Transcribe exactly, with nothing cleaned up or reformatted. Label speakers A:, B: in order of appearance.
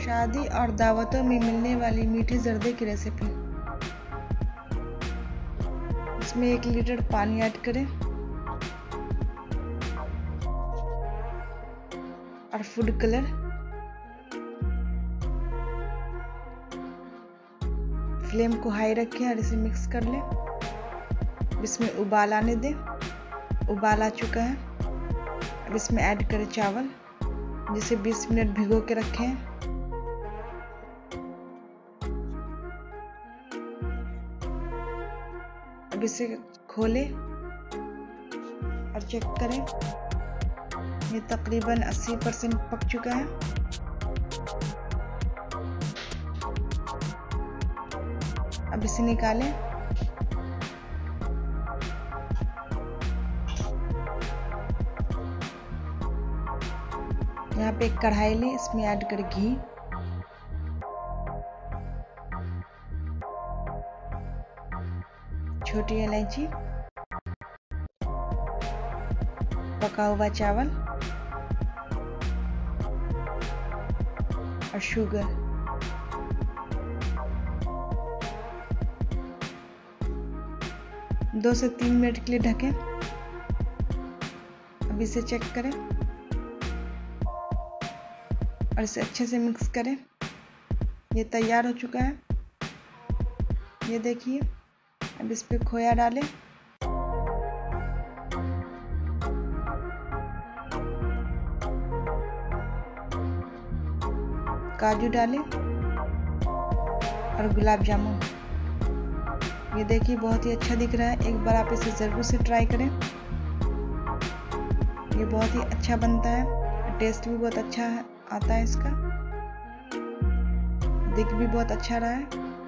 A: शादी और दावतों में मिलने वाली मीठे जर्दे की रेसिपी। इसमें एक लीटर पानी ऐड करें और फूड कलर, फ्लेम को हाई रखें और इसे मिक्स कर लें। इसमें उबाल आने दें। उबाल आ चुका है। अब इसमें ऐड करें चावल, जिसे बीस मिनट भिगो के रखें। अब इसे खोलें और चेक करें। ये तकरीबन अस्सी परसेंट पक चुका है। अब इसे निकालें। यहाँ पे एक कढ़ाई लें, इसमें ऐड करें घी, छोटी इलायची, पका हुआ चावल और शुगर। दो से तीन मिनट के लिए ढकें। अब इसे चेक करें और इसे अच्छे से मिक्स करें। ये तैयार हो चुका है, ये देखिए। अब इस पे खोया डालें, काजू डालें और गुलाब जामुन। ये देखिए बहुत ही अच्छा दिख रहा है। एक बार आप इसे ज़रूर से ट्राई करें। ये बहुत ही अच्छा बनता है, टेस्ट भी बहुत अच्छा है, आता है इसका, दिख भी बहुत अच्छा रहा है।